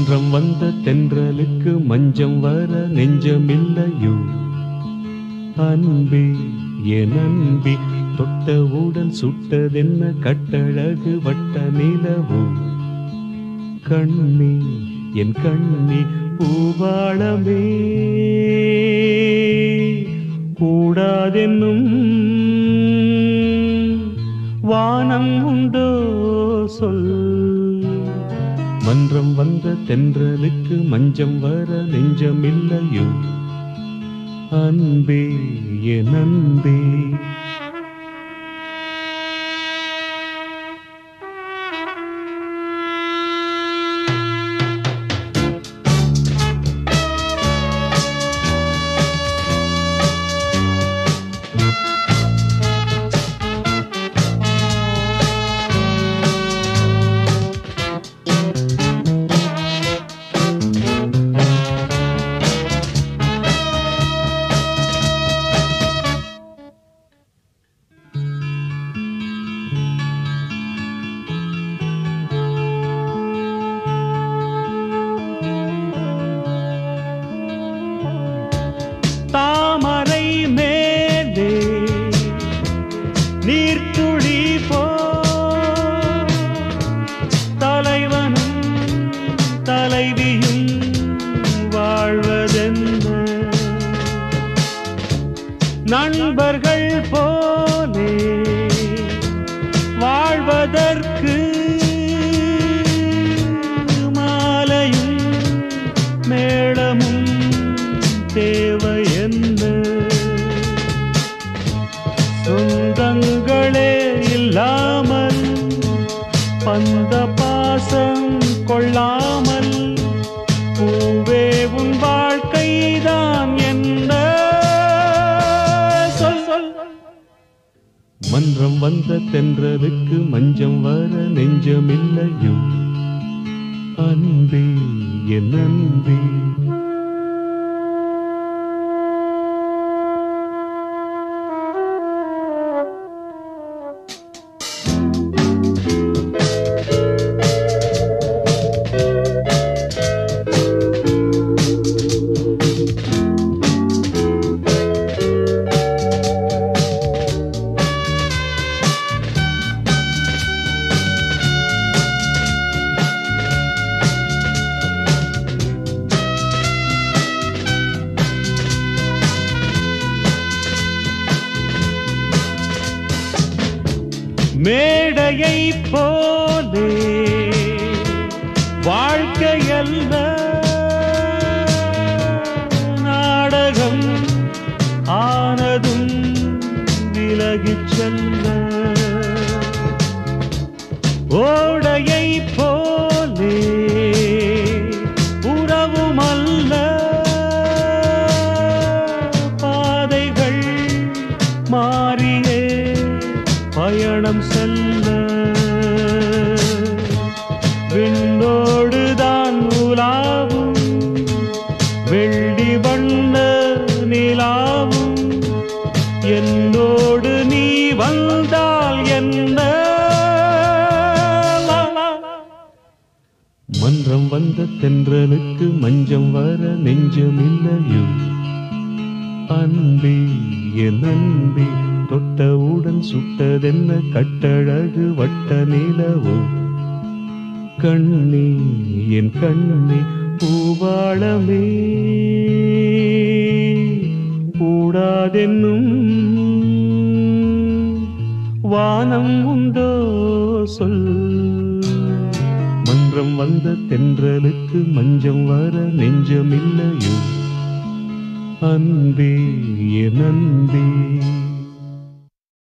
மன்றம் வந்த தென்றலுக்கு மஞ்சம் வர நெஞ்சமில்லையோ அன்பே என் அன்பே தொட்டவுடன் சுட்டதென்ன கட்டழகு வட்ட நிலவோ கண்ணே என் கண்ணே பூவாளமே கூடாதென்னும் வானம் உண்டோ சொல் மன்றம் வந்த தென்றலுக்கு மஞ்சம் வர நெஞ்சமில்லையோ அன்பே என் அன்பே தாமரை மேலே நீர்த்துளி போ தலைவனும் தலைவியும் வாழ்வதென்ன நண்பர்கள் போலே வாழ்வதற்கு மாலையும் மேளமும் தேவை என்ன சொந்தங்களே இல்லாமல் பந்த பாசம் கொள்ளாமல் பூவே உன் வாழ்க்கைதான் என்ன சொல் சொல் மன்றம் வந்த தென்றலுக்கு மஞ்சம் வர நெஞ்சமில்லையோ அன்பே என் அன்பே மேடையை போலே வாழ்க்கையல்ல நாடகம் ஆனதும் விலகிச் செல்ல ஓடையை போலே உறவுமல்ல பாதைகள் மாறியே பயணம் செல்ல விண்ணோடுதான் உலாவும் வெள்ளி வண்ண நிலாவும் என்னோடு நீ வந்தால் என்ன மன்றம் வந்த தென்றலுக்கு மஞ்சம் வர நெஞ்சமில்லையோ அன்பே என் அன்பே தொட்டவுடன் சுட்டதென்ன கட்டழகு வட்ட நிலவோ கண்ணே என் கண்ணே பூவாளமே கூடாதென்னும் வானம் உண்டோ சொல் மன்றம் வந்த தென்றலுக்கு மஞ்சம் வர நெஞ்சமில்லையோ அன்பே என் அன்பே